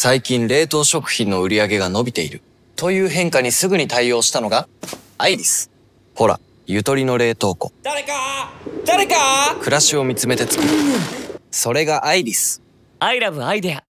最近冷凍食品の売り上げが伸びている。という変化にすぐに対応したのが、アイリス。ほら、ゆとりの冷凍庫。 誰か暮らしを見つめて作る。それがアイリス。 アイラブアイデア。